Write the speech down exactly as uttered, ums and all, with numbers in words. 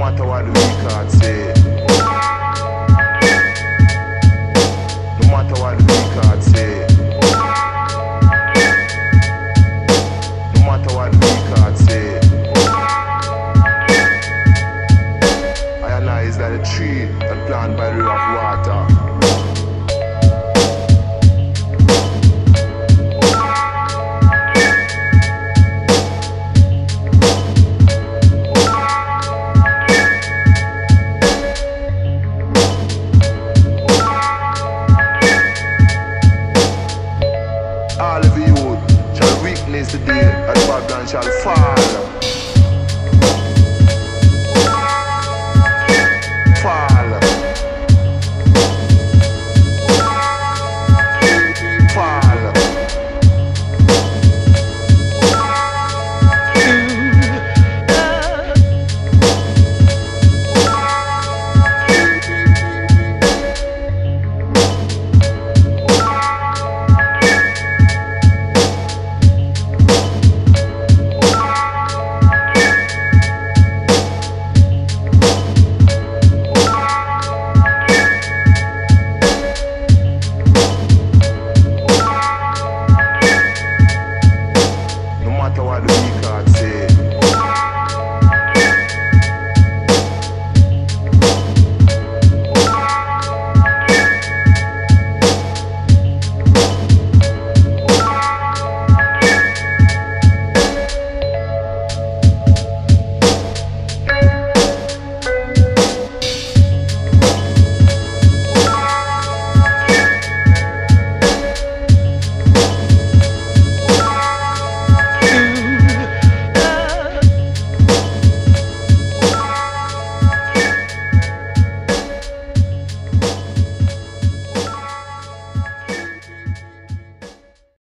matter what the record say, no matter what the record say, no matter what the record say, I and I is like a tree that planted by the river of water. All of you shall witness the day that Babylon shall fall.